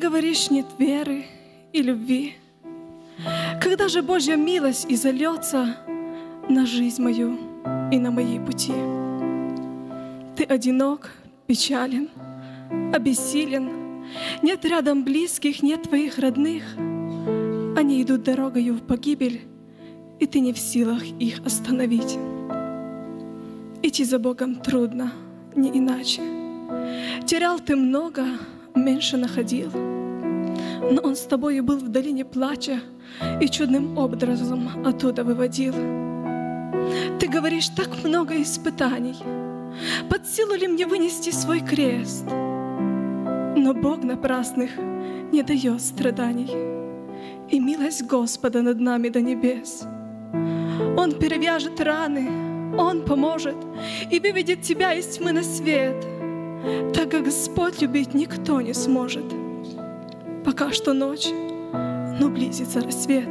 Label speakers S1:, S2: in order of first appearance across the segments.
S1: говоришь, нет веры и любви. Когда же Божья милость изольется на жизнь мою и на мои пути? Ты одинок, печален, обессилен. Нет рядом близких, нет твоих родных. Они идут дорогою в погибель, и ты не в силах их остановить. Идти за Богом трудно, не иначе. Терял ты много, меньше находил. Но Он с тобою был в долине плача и чудным образом оттуда выводил. Ты говоришь, так много испытаний. Под силу ли мне вынести свой крест? Но Бог напрасных не дает страданий, и милость Господа над нами до небес. Он перевяжет раны, Он поможет и выведет тебя из тьмы на свет, так как Господь любить никто не сможет. Пока что ночь, но близится рассвет.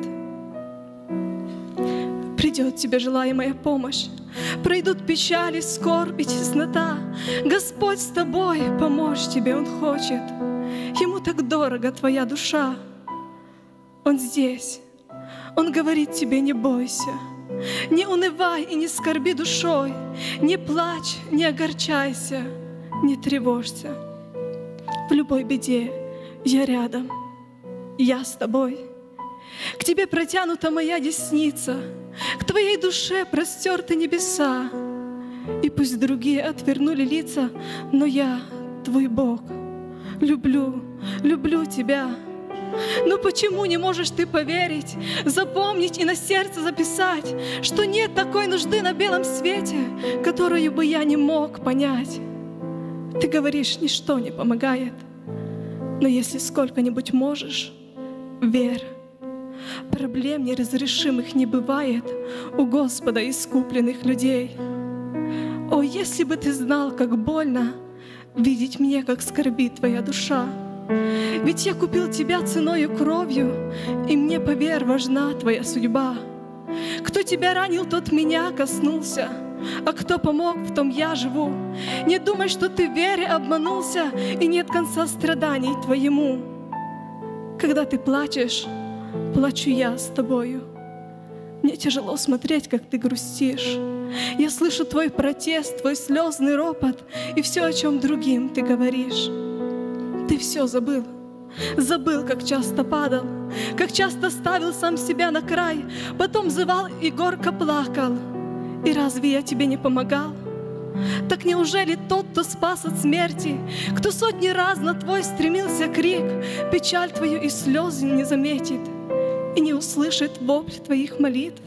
S1: Придет тебе желаемая помощь, пройдут печали, скорбь и теснота. Господь с тобой, помочь тебе Он хочет. Ему так дорога твоя душа. Он здесь, Он говорит тебе, не бойся, не унывай и не скорби душой, не плачь, не огорчайся, не тревожься. В любой беде я рядом, я с тобой. К тебе протянута моя десница, к твоей душе простерты небеса. И пусть другие отвернули лица, но я, твой Бог, люблю, люблю тебя. Но почему не можешь ты поверить, запомнить и на сердце записать, что нет такой нужды на белом свете, которую бы я не мог понять? Ты говоришь, ничто не помогает, но если сколько-нибудь можешь, верь. Проблем неразрешимых не бывает у Господа искупленных людей. О, если бы ты знал, как больно видеть мне, как скорбит твоя душа. Ведь я купил тебя ценою кровью, и мне, поверь, важна твоя судьба. Кто тебя ранил, тот меня коснулся, а кто помог, в том я живу. Не думай, что ты в вере обманулся, и нет конца страданий твоему. Когда ты плачешь, плачу я с тобою. Мне тяжело смотреть, как ты грустишь. Я слышу твой протест, твой слезный ропот и все, о чем другим ты говоришь. Ты все забыл, забыл, как часто падал, как часто ставил сам себя на край, потом взывал и горько плакал. И разве я тебе не помогал? Так неужели тот, кто спас от смерти, кто сотни раз на твой стремился крик, печаль твою и слезы не заметит и не услышит вопль твоих молитв?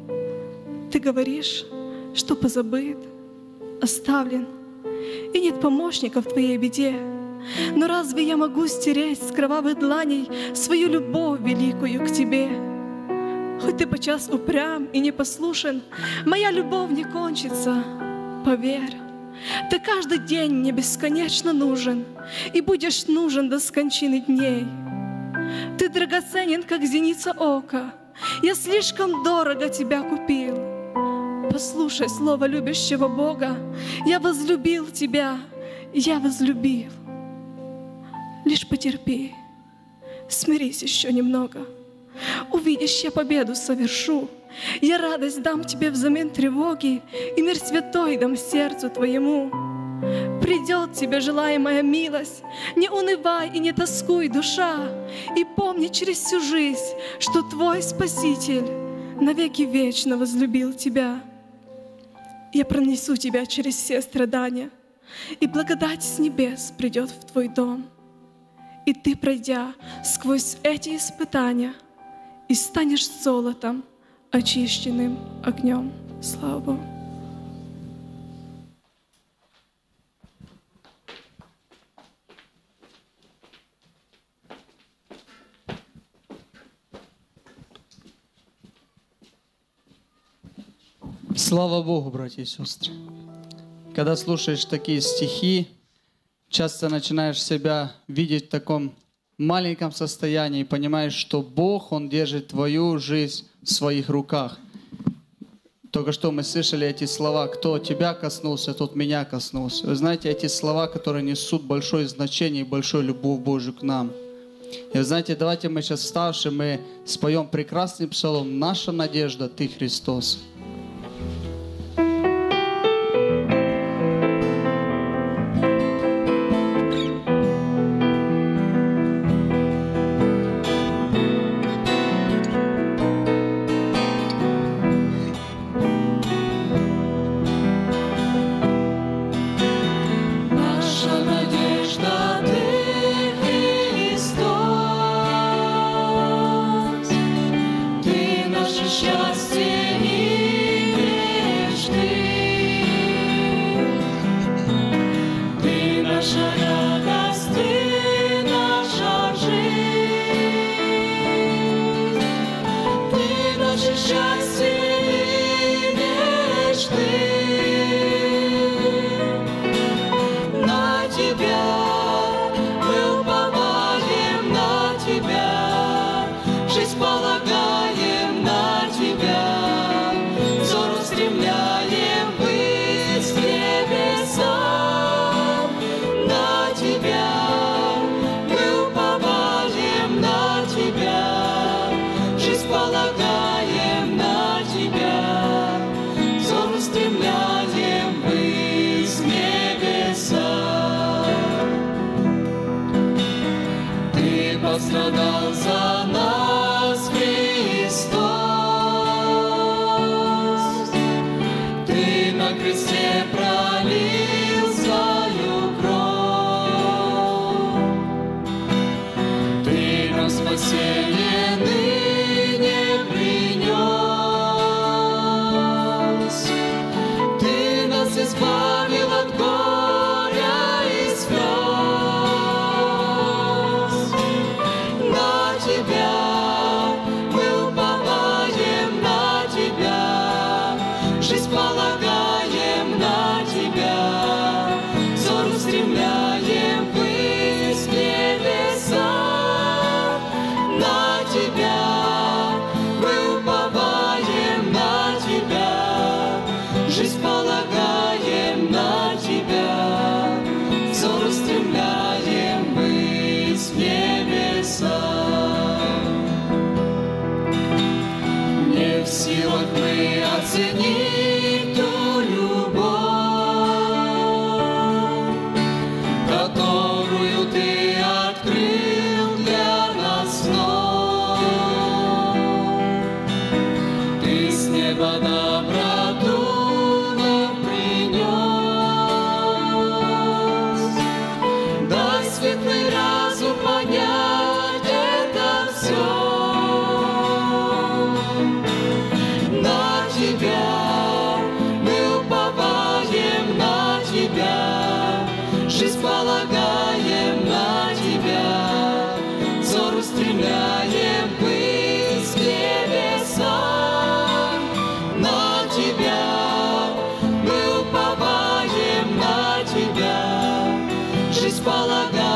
S1: Ты говоришь, что позабыт, оставлен, и нет помощников в твоей беде. Но разве я могу стереть с кровавых дланей свою любовь великую к тебе? Хоть ты подчас упрям и непослушен, моя любовь не кончится, поверь. Ты каждый день мне бесконечно нужен, и будешь нужен до скончины дней. Ты драгоценен, как зеница ока, я слишком дорого тебя купил. Послушай слово любящего Бога, я возлюбил тебя, я возлюбил. Лишь потерпи, смирись еще немного. Увидишь, я победу совершу. Я радость дам тебе взамен тревоги, и мир святой дам сердцу твоему. Придет тебе желаемая милость, не унывай и не тоскуй, душа, и помни через всю жизнь, что твой Спаситель навеки вечно возлюбил тебя. Я пронесу тебя через все страдания, и благодать с небес придет в твой дом. И ты, пройдя сквозь эти испытания, и станешь золотом, очищенным огнем. Слава Богу.
S2: Слава Богу, братья и сестры. Когда слушаешь такие стихи, часто начинаешь себя видеть в таком маленьком состоянии и понимаешь, что Бог, Он держит твою жизнь в своих руках. Только что мы слышали эти слова: «Кто тебя коснулся, тот меня коснулся». Вы знаете, эти слова, которые несут большое значение и большую любовь Божию к нам. И вы знаете, давайте мы сейчас вставши, мы споем прекрасный псалом «Наша надежда, Ты, Христос».
S3: Пострадал за нас Христос, Ты на кресте пролил свою кровь, Ты нам спасение ныне принес, Ты нас избавил от горя и слез. Жизнь полагаем на Тебя, взор устремляем ввысь небеса. На Тебя мы уповаем, на Тебя, жизнь полагаем на Тебя, взор устремляем ввысь небеса. Не в силах мы оценить ту любовь, которую Ты открыл для нас вновь. Ты с неба доброту нам принес, дай светлый разум понять это все. На Тебя мы уповаем, на Тебя, жизнь полагаем на Тебя, взор устремляем ввысь небеса. На Тебя мы уповаем, на Тебя, жизнь полагаем.